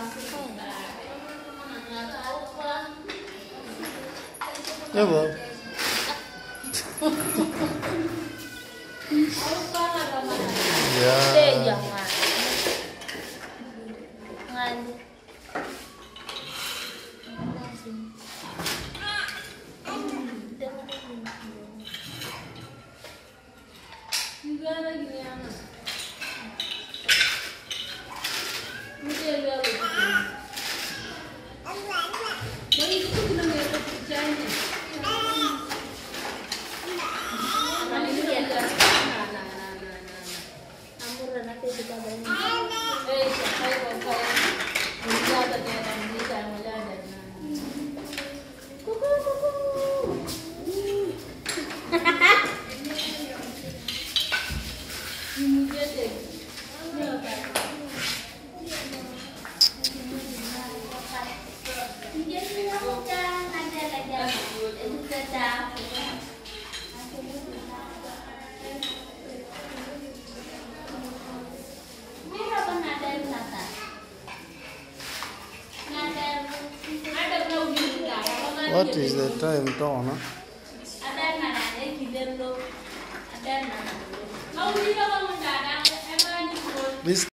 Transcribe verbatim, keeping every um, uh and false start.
Ya, Bu. Ya. Jangan. Jangan. Juga lagi nih anak. Mungkin dia lupa. Jadi itu kita nggak percaya. Nanti kita banyak. Eh, saya kalau saya ada yang bisa melihat. Kuku kuku. Ini dia deh. Ini apa? Ini dia bukan ada lagi. Itu tetap. What is the time, Donna? This